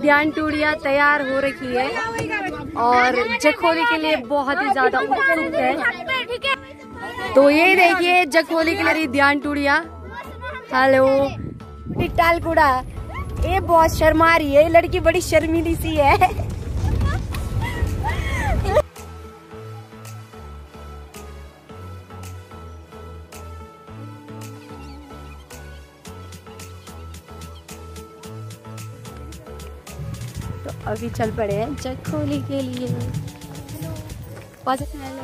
ध्यान टूड़िया तैयार हो रखी है और जखोली के लिए बहुत ही ज्यादा उत्सुक है। तो ये देखिए जखोली के लिए ध्यान टूड़िया। हेलो पिटाल कुड़ा, ये बहुत शर्मा रही है, लड़की बड़ी शर्मीली सी है। तो अभी चल पड़े हैं जखोली के लिए। हेलो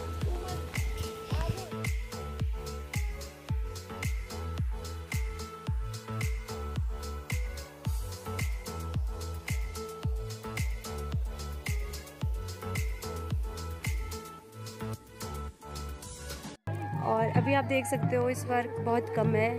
और अभी आप देख सकते हो इस बार बहुत कम है।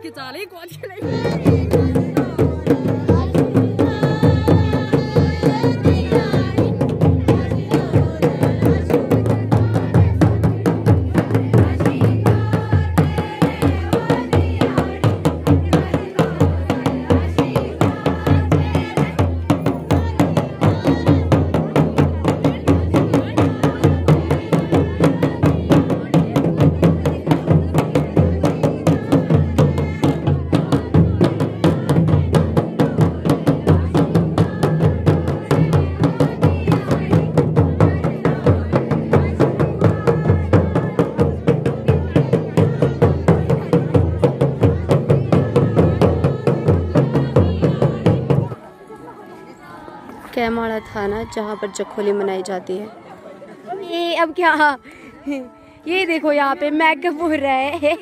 कैमाड़ा थाना जहाँ पर जखोली मनाई जाती है। ये अब क्या, ये देखो यहाँ पे मेकअप हो रहा है।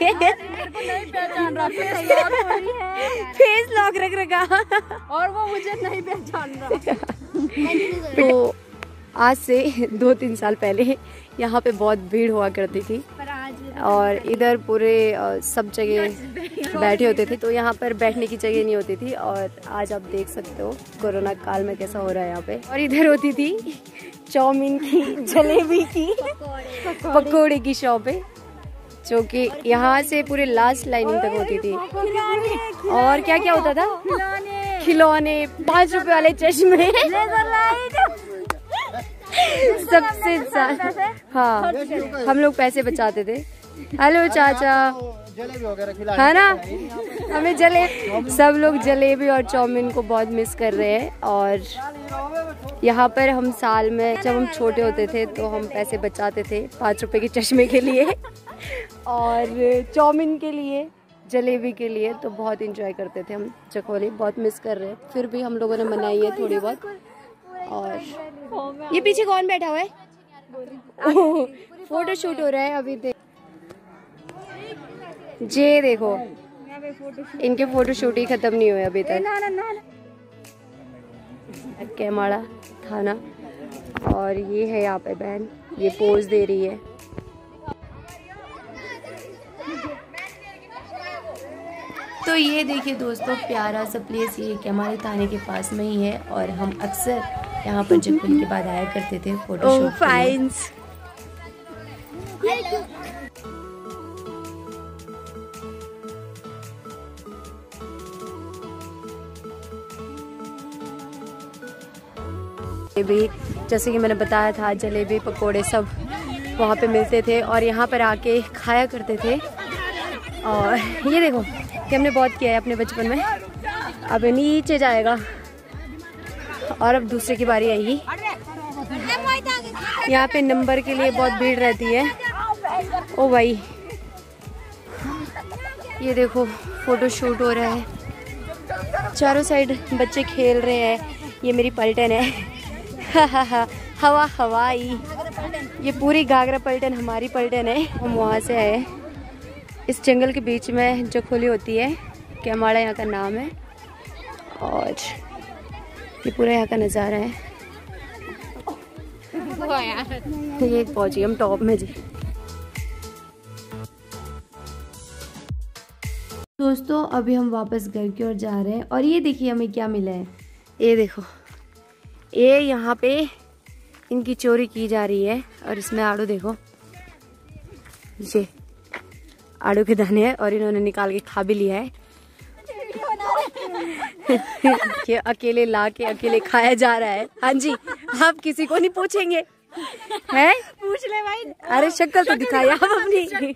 फेस लॉक रख रखा और वो मुझे नहीं पहचान रहा। तो आज से 2-3 साल पहले यहाँ पे बहुत भीड़ हुआ करती थी और इधर पूरे सब जगह बैठे होते थे, तो यहाँ पर बैठने की जगह नहीं होती थी। और आज आप देख सकते हो कोरोना काल में कैसा हो रहा है यहाँ पे। और इधर होती थी चाउमीन की, जलेबी की, पकोड़े की शॉप है, जो कि यहाँ से पूरे लास्ट लाइनिंग तक होती थी। और क्या क्या होता था, खिलौने, 5 रुपए वाले चश्मे, सबसे ज्यादा हाँ हम लोग पैसे बचाते थे। हेलो चाचा, जलेबी वगैरह है ना, हमें सब लोग जलेबी और चाउमीन को बहुत मिस कर रहे हैं। और यहाँ पर हम साल में जब हम छोटे होते थे तो हम पैसे बचाते थे 5 रुपए के चश्मे के लिए और चाउमीन के लिए, जलेबी के लिए। तो बहुत इंजॉय करते थे हम जखोली, बहुत मिस कर रहे हैं। फिर भी हम लोगों ने मनाई है थोड़ी बहुत। और ये पीछे कौन बैठा हुआ है? फोटो शूट हो रहा है अभी। जे देखो इनके फोटो शूट ही खत्म नहीं हुए अभी तक। कैमाड़ा थाना, और ये है यहाँ पे बहन, ये पोज दे रही है। तो ये देखिए दोस्तों, प्यारा सा प्लेस ये कैमाड़ा थाने के पास में ही है और हम अक्सर यहाँ पर जखोली के बाद आया करते थे फोटो शूट के लिए। जैसे कि मैंने बताया था, जलेबी पकोड़े सब वहाँ पे मिलते थे और यहाँ पर आके खाया करते थे। और ये देखो कि हमने बहुत किया है अपने बचपन में। अब नीचे जाएगा और अब दूसरे की बारी आएगी। यहाँ पे नंबर के लिए बहुत भीड़ रहती है। ओ भाई, ये देखो फोटो शूट हो रहा है, चारों साइड बच्चे खेल रहे हैं। ये मेरी पलटन है। हवा हवाई, ये पूरी घाघरा पलटन हमारी पलटन है। हम वहाँ से आए। इस जंगल के बीच में जखोली होती है, कैमाड़ा यहाँ का नाम है। और ये पूरा यहाँ का नज़ारा है। ये पहुँची हम टॉप में जी। दोस्तों अभी हम वापस घर की ओर जा रहे हैं और ये देखिए हमें क्या मिला है। ये देखो, ये यहाँ पे इनकी चोरी की जा रही है और इसमें आड़ू देखो, ये आड़ू के दाने हैं और इन्होंने निकाल के खा भी लिया है। ये अकेले ला के अकेले खाया जा रहा है। हाँ जी, आप किसी को नहीं पूछेंगे हैं? पूछ ले भाई। अरे शक्ल तो दिखाई आप अपनी।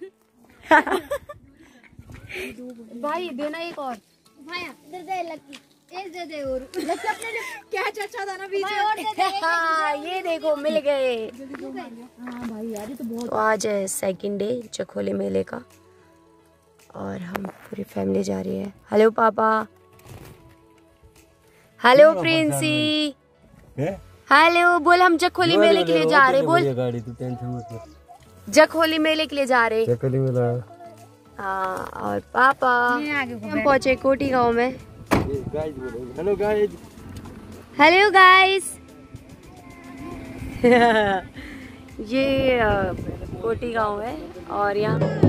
भाई देना एक और। भाई इधर दे लकी, एक दे दे और लकी अपने क्या चाचा था ना बीच में और दे दे। हाँ ये देखो मिल गए। हाँ भाई यार ये तो बहुत। तो आज है सेकंड डे चखोली मेले का और हम पूरी फैमिली जा रही है। हेलो पापा। हेलो प्रिंसी। हेलो बोल, हम जखोली मेले के लिए जा रहे। बोल गाड़ी तू टेंशन मत ले। जखोली मेले के लिए जा रहे। जखोली मेला। हाँ और पापा हम पहुँचे कोटी गांव में। Hello guys. Hello guys. ये कोटी गांव है और यहाँ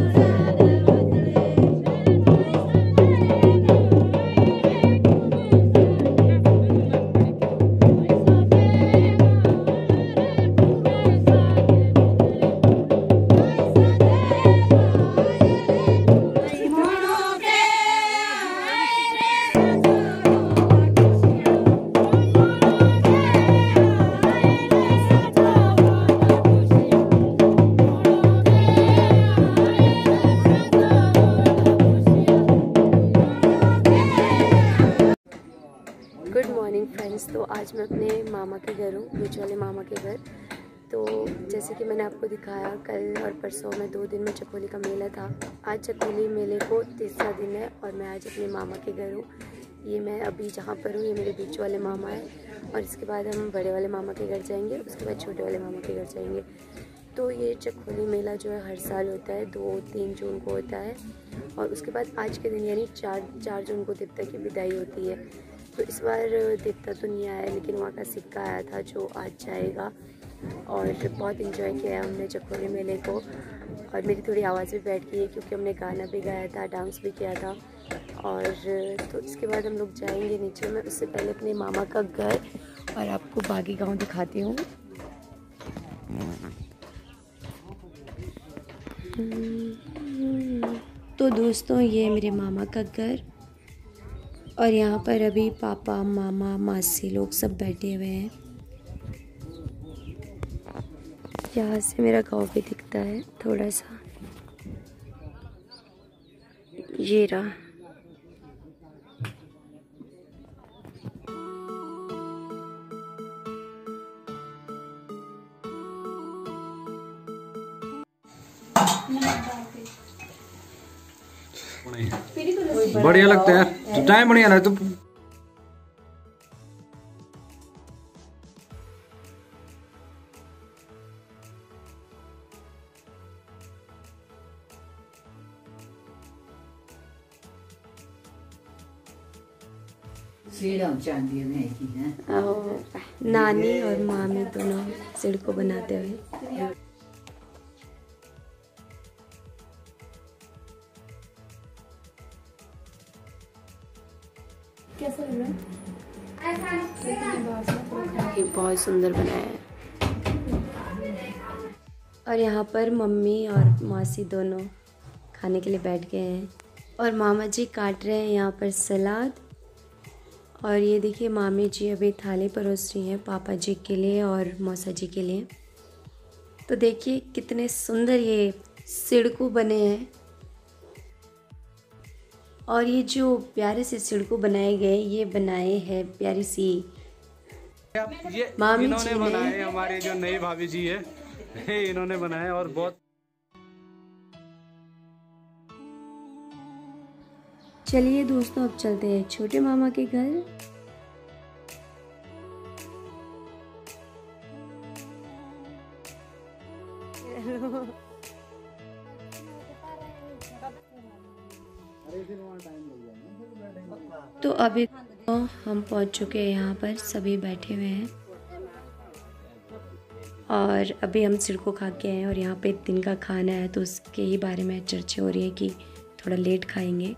फ्रेंड्स, तो आज मैं अपने मामा के घर हूँ, बीच वाले मामा के घर। तो जैसे कि मैंने आपको दिखाया कल और परसों में 2 दिन में चखोली का मेला था। आज चखोली मेले को 3रा दिन है और मैं आज अपने मामा के घर हूँ। ये मैं अभी जहाँ पर हूँ ये मेरे बीच वाले मामा है और इसके बाद हम बड़े वाले मामा के घर जाएंगे, उसके बाद छोटे वाले मामा के घर जाएंगे। तो ये चखोली मेला जो है हर साल होता है, 2-3 जून को होता है और उसके बाद आज के दिन यानी 4 जून को देवता की विदाई होती है। तो इस बार देवता तो नहीं आया लेकिन वहाँ का सिक्का आया था जो आज जाएगा और बहुत इन्जॉय किया है हमने चखोली मेले को। और मेरी थोड़ी आवाज़ भी बैठ गई है क्योंकि हमने गाना भी गाया था, डांस भी किया था। और तो इसके बाद हम लोग जाएंगे नीचे। मैं उससे पहले अपने मामा का घर और आपको बागी गांव दिखाती हूँ। तो दोस्तों ये मेरे मामा का घर और यहाँ पर अभी पापा मामा मासी लोग सब बैठे हुए हैं। यहाँ से मेरा गांव भी दिखता है थोड़ा सा, ये रहा। बढ़िया लगता है, टाइम बढ़िया ना तो नानी और मामी दोनों सिड़को बनाते हुए। कैसा लग रहा है? ये बहुत सुंदर बनाया है। और यहाँ पर मम्मी और मौसी दोनों खाने के लिए बैठ गए हैं और मामा जी काट रहे हैं यहाँ पर सलाद। और ये देखिए मामी जी अभी थाली परोस रही हैं पापा जी के लिए और मौसा जी के लिए। तो देखिए कितने सुंदर ये सिड़कू बने हैं और ये जो प्यारे से सिड़कू बनाए गए ये बनाए हैं प्यारी सी ये मामी इन्होंने जी बनाए, हमारे जो नई भाभी जी है इन्होंने बनाए और बहुत। चलिए दोस्तों अब चलते हैं छोटे मामा के घर। तो अभी तो हम पहुंच चुके हैं, यहाँ पर सभी बैठे हुए हैं और अभी हम सिड़को खा के आए हैं और यहाँ पे दिन का खाना है तो उसके ही बारे में चर्चा हो रही है कि थोड़ा लेट खाएंगे।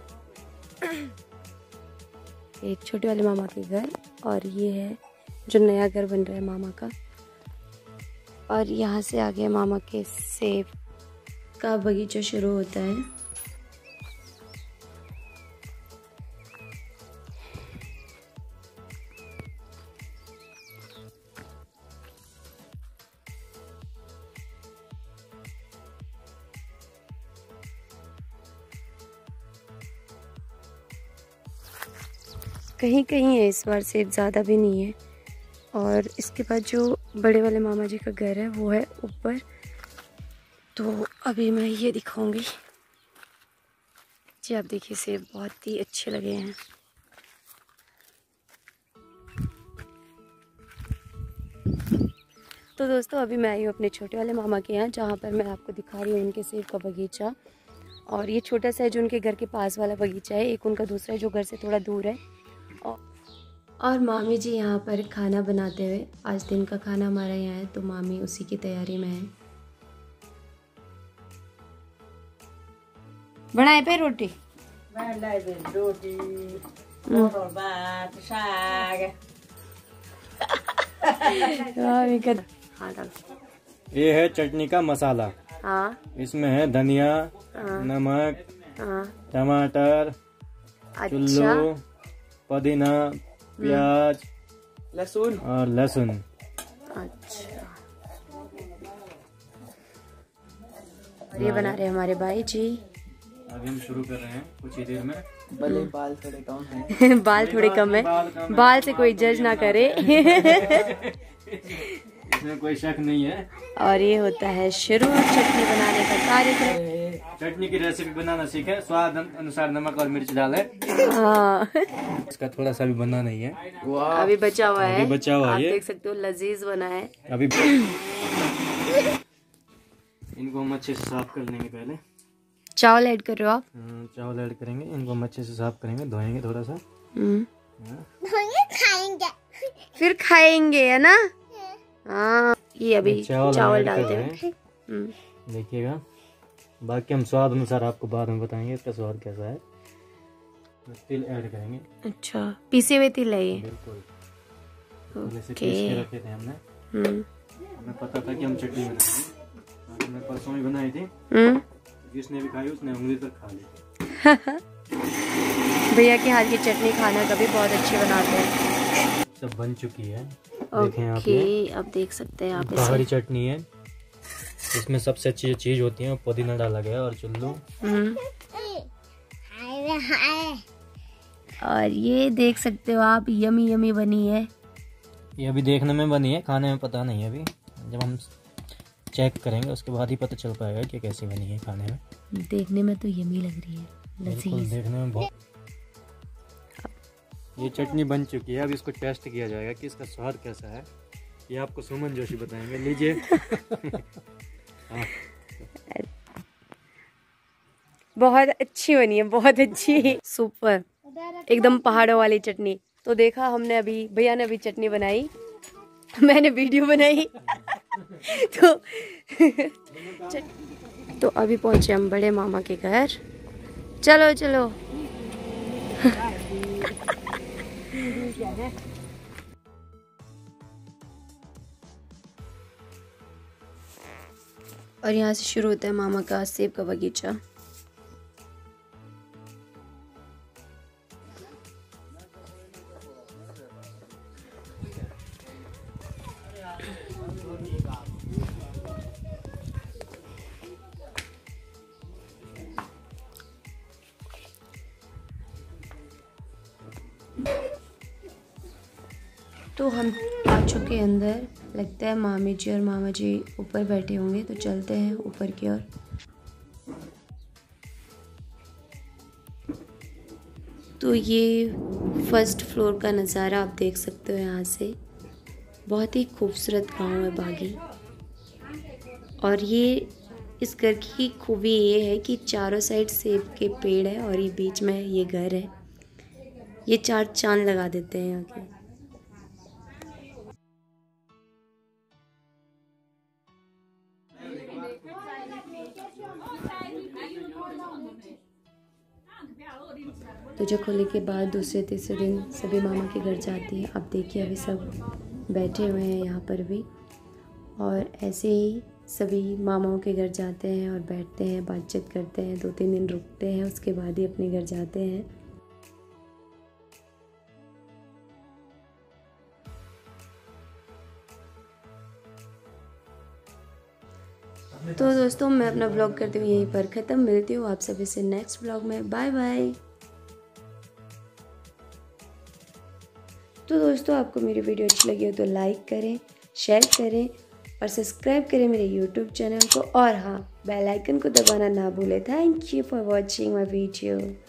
एक छोटे वाले मामा के घर और ये है जो नया घर बन रहा है मामा का। और यहाँ से आगे मामा के सेब का बगीचा शुरू होता है। कहीं कहीं है, इस बार सेब ज़्यादा भी नहीं है। और इसके बाद जो बड़े वाले मामा जी का घर है वो है ऊपर, तो अभी मैं ये दिखाऊंगी जी। आप देखिए सेब बहुत ही अच्छे लगे हैं। तो दोस्तों अभी मैं आई हूँ अपने छोटे वाले मामा के यहाँ, जहाँ पर मैं आपको दिखा रही हूँ उनके सेब का बगीचा। और ये छोटा सा है जो उनके घर के पास वाला बगीचा है, एक उनका दूसरा है जो घर से थोड़ा दूर है। और मामी जी यहाँ पर खाना बनाते हुए, आज दिन का खाना हमारा यहाँ है तो मामी उसी की तैयारी में है। बनाए पे रोटी साग। ये है चटनी का मसाला। हाँ, इसमें है धनिया, नमक, टमाटर, चुल्लू, पुदीना, प्याज, लहसुन और लहसुन। अच्छा, और ये बना रहे हमारे भाई जी। अभी हम शुरू कर रहे हैं कुछ ही देर में। बाल थोड़े कम हैं। बाल थोड़े कम है, बाल से कोई जज ना करे। इसमें कोई शक नहीं है। और ये होता है शुरू चटनी बनाने का कार्यक्रम। चटनी की रेसिपी बनाना सीखे, स्वाद अनुसार नमक और मिर्च डाले। हाँ, इसका थोड़ा सा भी बना नहीं है, अभी बचा हुआ है। बचा हुआ आप है, देख सकते हो लजीज बना है। अभी इनको हम अच्छे से साफ कर लेंगे। पहले चावल ऐड कर रहे हो आप? चावल ऐड करेंगे, इनको हम अच्छे से साफ करेंगे, धोएंगे थोड़ा सा, खाएंगे फिर खाएंगे, है ना? हाँ, ये अभी चावल डालते हैं। देखिएगा, बाकी हम स्वाद अनुसार आपको बाद में बताएंगे इसका स्वाद कैसा है। तिल ऐड करेंगे। अच्छा, पीसे हुए तिल है ये? बिल्कुल, जैसे पीस के रखे थे हमने। हमें पता था कि हम चटनी बनाएंगे, हमने परसों ही बनाई थी। जिसने भी खाई उसने उंगली तक खा ली। भैया के हाथ की चटनी खाना कभी बहुत अच्छी बनाते हैं। सब बन चुकी है, देखें आप ये। अब देख सकते हैं आप इसे। पहाड़ी चटनी है, इसमें सबसे अच्छी चीज होती है पुदीना डाला गया और चुल्लू। और ये देख सकते हो आप, यमी यमी बनी है। ये अभी देखने में बनी है, खाने में पता नहीं है। अभी जब हम चेक करेंगे उसके बाद ही पता चल पाएगा कि कैसी बनी है। खाने में देखने में तो यमी लग रही है, बिल्कुल देखने में बहुत। ये चटनी बन चुकी है, अब इसको टेस्ट किया जाएगा कि इसका स्वाद कैसा है। ये आपको सुमन जोशी बताएंगे। लीजिए। बहुत अच्छी बनी है, बहुत अच्छी, सुपर, एकदम पहाड़ों वाली चटनी। तो देखा हमने, अभी भैया ने अभी चटनी बनाई, मैंने वीडियो बनाई। तो अभी पहुंचे हम बड़े मामा के घर। चलो चलो। और यहाँ से शुरू होता है मामा का सेब का बगीचा। तो हम आ चुके अंदर, लगता है मामी जी और मामा जी ऊपर बैठे होंगे, तो चलते हैं ऊपर की ओर। तो ये फर्स्ट फ्लोर का नज़ारा आप देख सकते हो यहाँ से। बहुत ही खूबसूरत गांव है बागी। और ये इस घर की खूबी ये है कि चारों साइड सेब के पेड़ है और ये बीच में ये घर है। ये चार चांद लगा देते हैं यहाँ के। पूजा खोलने के बाद दूसरे तीसरे दिन सभी मामा के घर जाती है। अब देखिए अभी सब बैठे हुए हैं यहाँ पर भी, और ऐसे ही सभी मामाओं के घर जाते हैं और बैठते हैं, बातचीत करते हैं, 2-3 दिन रुकते हैं, उसके बाद ही अपने घर जाते हैं। तो दोस्तों मैं अपना ब्लॉग करती हूँ यहीं पर ख़त्म। मिलती हूँ आप सभी से नेक्स्ट ब्लॉग में। Bye bye. तो दोस्तों आपको मेरी वीडियो अच्छी लगी हो तो लाइक करें, शेयर करें और सब्सक्राइब करें मेरे यूट्यूब चैनल को। और हाँ, बेल आइकन को दबाना ना भूलें। Thank you for watching my video.